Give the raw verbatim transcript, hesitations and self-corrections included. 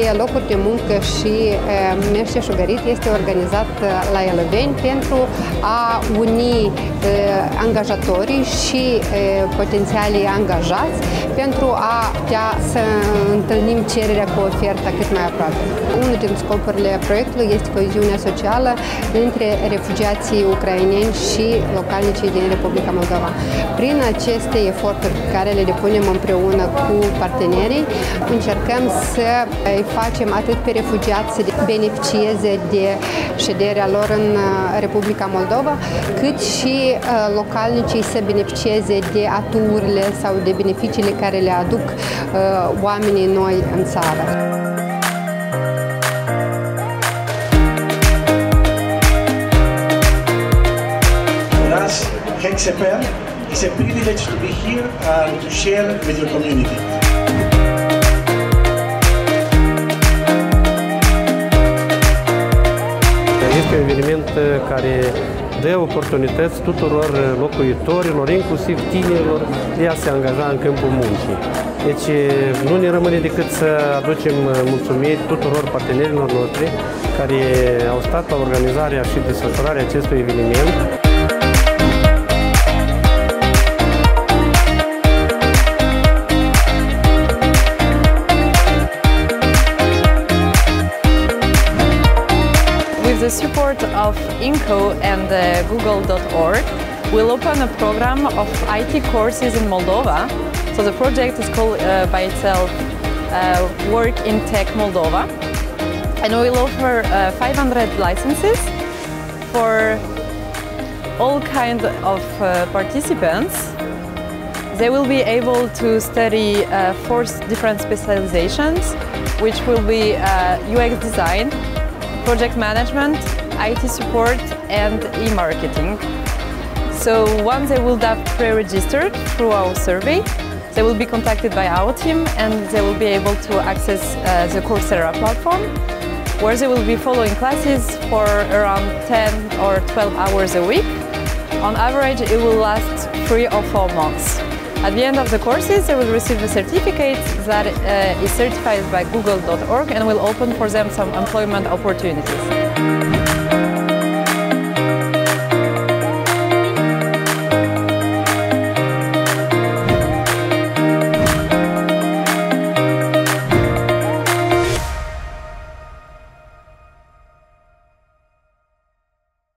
locuri de muncă și meșteșugărit este organizat la Elăveni pentru a uni angajatorii și potențialii angajați pentru a putea să întâlnim cererea cu oferta cât mai aproape. Unul din scopurile proiectului este coeziunea socială între refugiații ucraineni și localnicii din Republica Moldova. Prin aceste eforturi pe care le depunem împreună cu partenerii, încercăm să îi facem atât pe refugiați să beneficieze de șederea lor în Republica Moldova, cât și localnicii să beneficieze de aturile sau de beneficiile care le aduc oamenii noi în țară. For us, Hexaper, it's a privilege to be here and to share with your community. Este un eveniment care dă oportunități tuturor locuitorilor, inclusiv tinerilor, de a se angaja în câmpul muncii. Deci nu ne rămâne decât să aducem mulțumiri tuturor partenerilor noștri care au stat la organizarea și desfășurarea acestui eveniment. With the support of INCO and uh, Google dot org, we'll open a program of I T courses in Moldova. So the project is called uh, by itself uh, Work in Tech Moldova. And we'll offer uh, five hundred licenses for all kinds of uh, participants. They will be able to study uh, four different specializations, which will be uh, U X design, project management, I T support and e-marketing. So once they will have pre-registered through our survey, they will be contacted by our team and they will be able to access uh, the Coursera platform, where they will be following classes for around ten or twelve hours a week. On average, it will last three or four months. At the end of the courses, they will receive a certificate that uh, is certified by Google dot org and will open for them some employment opportunities.